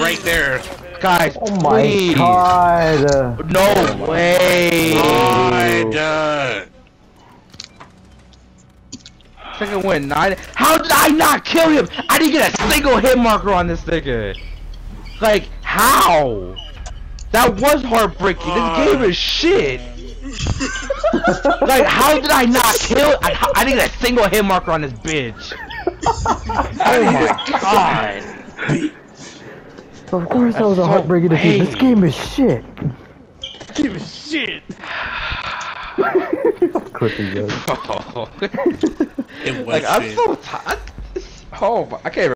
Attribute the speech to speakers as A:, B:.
A: right there.
B: Guys,
C: Oh my
B: please.
C: god.
B: No way.
A: God.
B: Second win, 9. How did I not kill him? I didn't get a single hit marker on this nigga. Like, how? That was heartbreaking. This game is shit. Like, how did I not kill? I didn't get a single hit marker on this bitch. Oh my god.
C: Of course that was a heartbreaking defeat. This game is shit.
A: Give a shit.
C: Of course it does.
A: It was
B: Like, I'm
A: shit.
B: so tired. Oh, I can't.